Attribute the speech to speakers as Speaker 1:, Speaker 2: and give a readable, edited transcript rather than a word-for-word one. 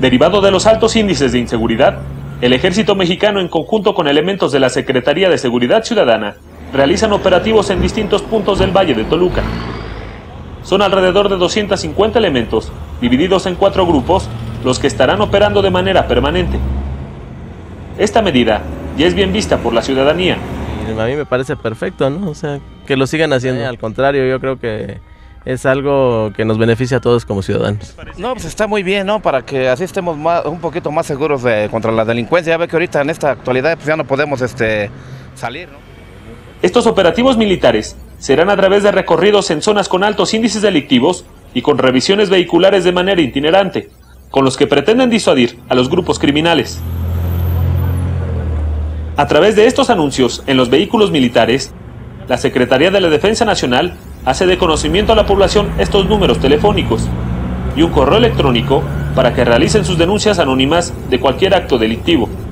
Speaker 1: Derivado de los altos índices de inseguridad, el Ejército Mexicano, en conjunto con elementos de la Secretaría de Seguridad Ciudadana, realizan operativos en distintos puntos del Valle de Toluca. Son alrededor de 250 elementos, divididos en 4 grupos, los que estarán operando de manera permanente. Esta medida ya es bien vista por la ciudadanía.
Speaker 2: A mí me parece perfecto, ¿no? O sea, que lo sigan haciendo. Al contrario, yo creo que es algo que nos beneficia a todos como ciudadanos.
Speaker 3: No, pues está muy bien, ¿no? Para que así estemos un poquito más seguros contra la delincuencia. Ya ve que ahorita en esta actualidad pues ya no podemos salir, ¿no?
Speaker 1: Estos operativos militares serán a través de recorridos en zonas con altos índices delictivos y con revisiones vehiculares de manera itinerante, con los que pretenden disuadir a los grupos criminales. A través de estos anuncios en los vehículos militares, la Secretaría de la Defensa Nacional hace de conocimiento a la población estos números telefónicos y un correo electrónico para que realicen sus denuncias anónimas de cualquier acto delictivo.